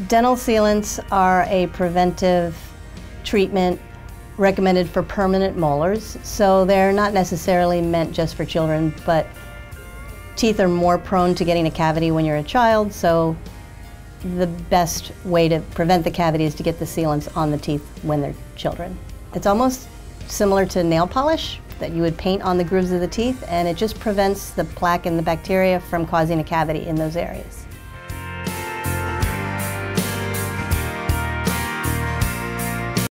Dental sealants are a preventive treatment recommended for permanent molars, so they're not necessarily meant just for children, but teeth are more prone to getting a cavity when you're a child, so the best way to prevent the cavity is to get the sealants on the teeth when they're children. It's almost similar to nail polish that you would paint on the grooves of the teeth, and it just prevents the plaque and the bacteria from causing a cavity in those areas.